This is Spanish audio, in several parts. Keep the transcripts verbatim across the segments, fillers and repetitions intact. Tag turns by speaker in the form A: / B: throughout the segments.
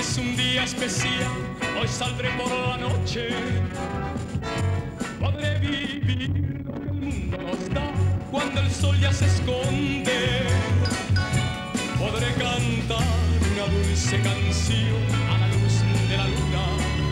A: Es un día especial, hoy saldré por la noche. Podré vivir lo que el mundo nos da cuando el sol ya se esconde. Podré cantar una dulce canción a la luz de la luna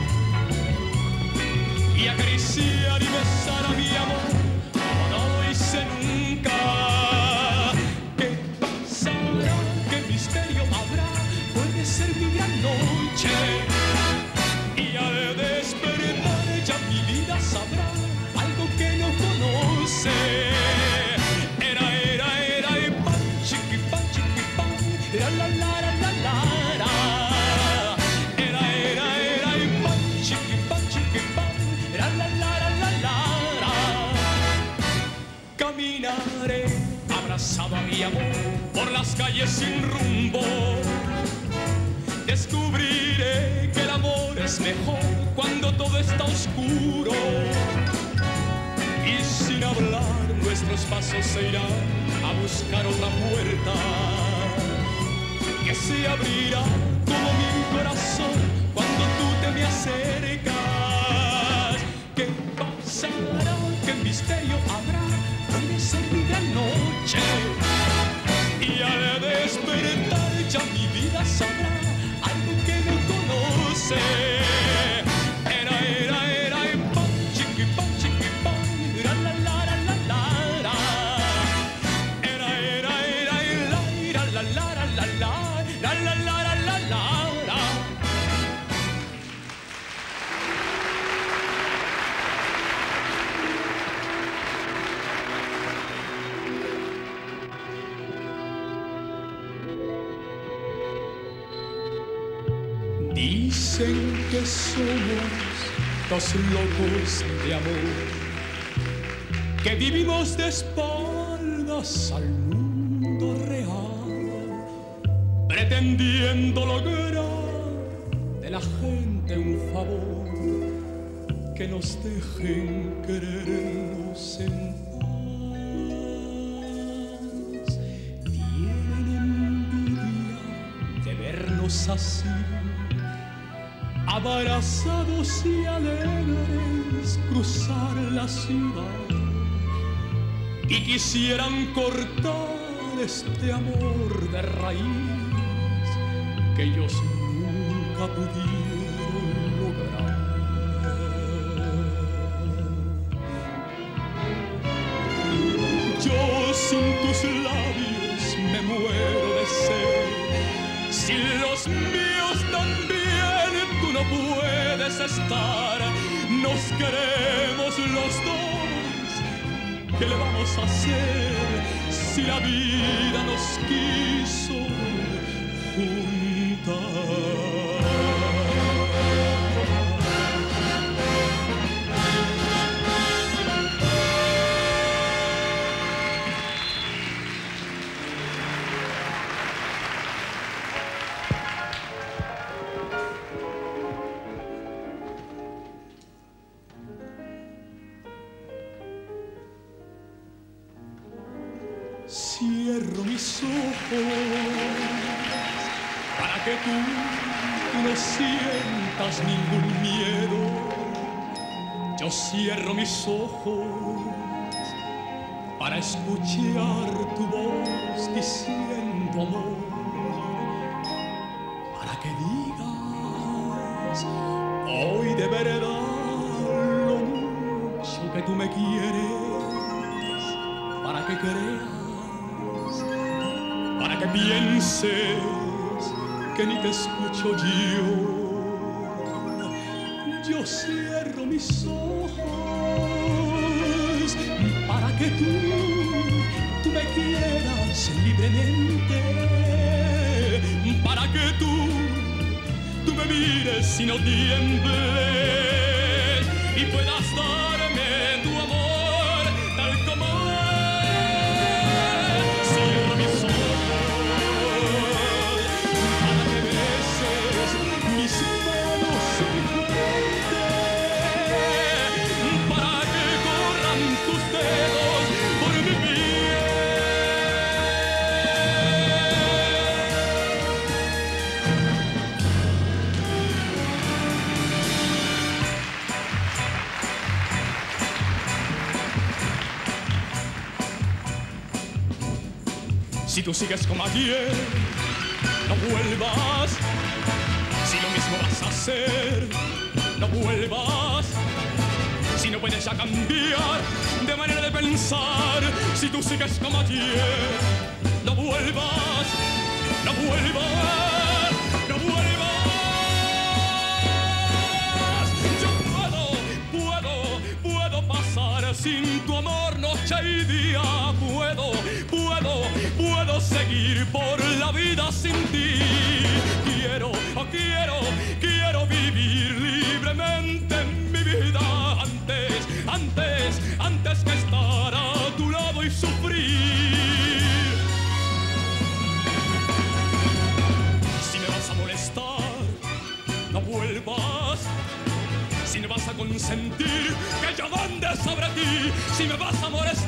A: y acariciar y besar a mi amor como no lo hice nunca. ¿Qué pasará? ¿Qué misterio habrá? Puede ser mi gran noche. Y al despertar ya mi vida sabrá algo que no conoce. Era, era, era, y pan, chiqui, pan, chiqui, pan, la, la, la, la, la, la, la. Era, era, era, y pan, chiqui, pan, chiqui, pan, la, la, la, la, la, la, la. Caminaré abrazado a mi amor por las calles sin rumbo. Descubriré que el amor es mejor cuando todo está oscuro. Y sin hablar nuestros pasos se irán a buscar otra puerta que se abrirá como mi corazón cuando tú te me acercas. ¿Qué pasará? ¿Qué misterio habrá? Puede ser mi gran noche. Y al despertar ya mi vida sabrá algo que no conoce. Era, era, era, y pan, chiqui, pan, chiqui, pan, la, la, la, la, la, la. Era, era, era, y la, la, la, la, la, la, la, la, la, la, la, la. Dicen que somos dos locos de amor, que vivimos de espaldas al mundo real, pretendiendo lograr de la gente un favor, que nos dejen querernos en paz. Tienen envidia de vernos así, abrazados y alegres, cruzar la ciudad, y quisieran cortar este amor de raíz que ellos nunca pudieron lograr. Yo sin tus labios me muero de sed, sin los míos también tú no puedes estar. Nos queremos los dos, ¿qué le vamos a hacer si la vida nos quiso juntar? Cierro mis ojos para que tú, tú no sientas ningún miedo. Yo cierro mis ojos para escuchar tu voz diciendo amor, para que digas hoy de verdad lo mucho que tú me quieres, para que creas, para que pienses que ni te escucho yo. Yo cierro mis ojos para que tú, tú me quieras libremente, para que tú, tú me mires y no tiembles y puedas darme tu amor tal como es. Cierro mis ojos para que beses mis manos sin frente, para que corran tus dedos por mi piel. Si tú sigues como ayer, no vuelvas. Si lo mismo vas a hacer, no vuelvas. Si no puedes ya cambiar de manera de pensar, si tú sigues como ayer, no vuelvas, no vuelvas, no vuelvas. Yo puedo, puedo, puedo pasar sin tu amor noche y día. Puedo, puedo, puedo seguir por la vida sin ti. Quiero, oh, quiero, quiero vivir libremente en mi vida. Antes, antes, antes que estar a tu lado y sufrir. Si me vas a molestar, no vuelvas. Si me vas a consentir que yo mande sobre ti, si me vas a molestar,